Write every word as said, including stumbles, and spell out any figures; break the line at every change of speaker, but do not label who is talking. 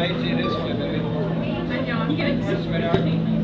Hey, see this one, baby. Hi, John. Yes, sweetheart.